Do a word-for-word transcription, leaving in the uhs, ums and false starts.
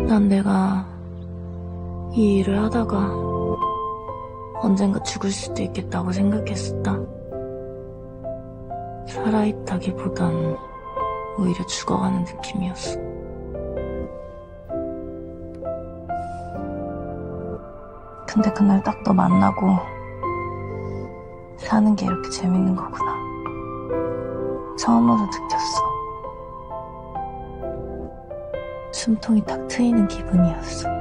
난 내가 이 일을 하다가 언젠가 죽을 수도 있겠다고 생각했었다. 살아있다기보단 오히려 죽어가는 느낌이었어. 근데 그날 딱 너 만나고 사는 게 이렇게 재밌는 거구나. 처음으로 느꼈어. 숨통이 탁 트이는 기분이었어.